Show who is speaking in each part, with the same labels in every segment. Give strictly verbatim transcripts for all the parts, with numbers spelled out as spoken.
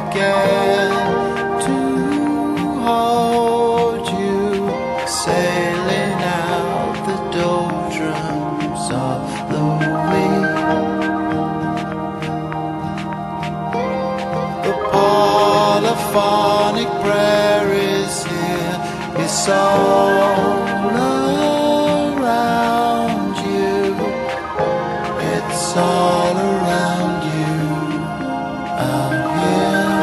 Speaker 1: forget to hold you, sailing out the doldrums of the week. The polyphonic prayer is here, it's all around you, it's all around you out here.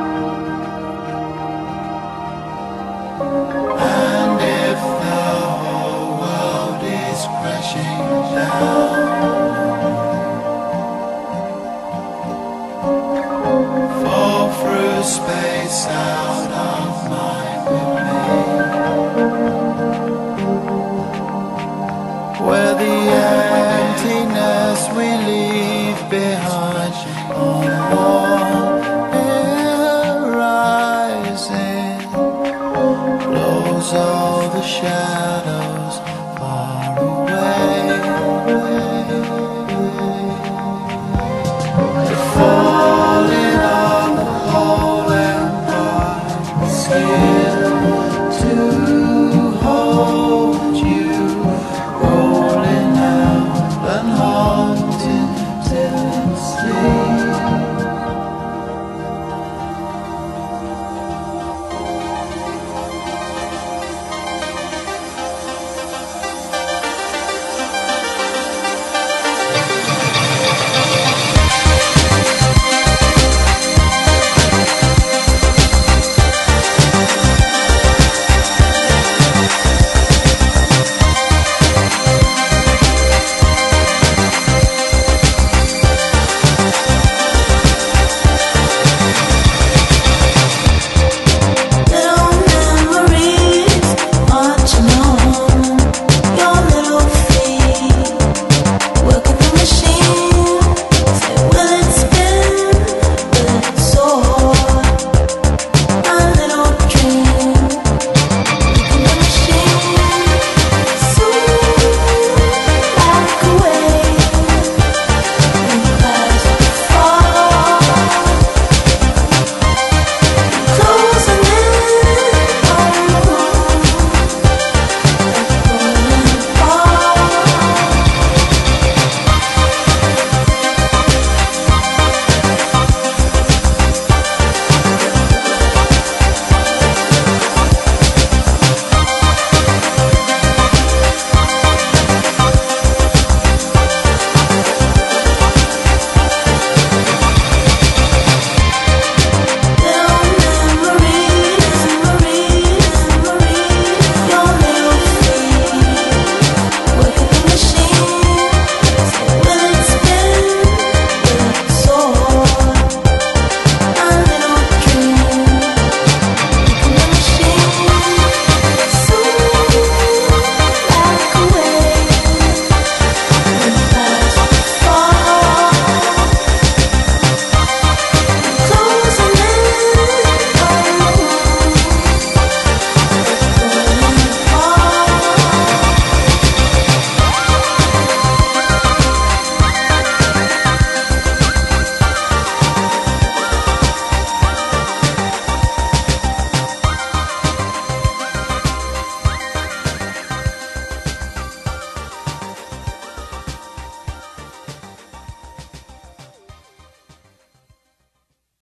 Speaker 1: And if the whole world is crashing down, fall through space out of mind with me, where the emptiness we leave behind on one horizon blows all the shadows far away. The falling of the whole empire, skin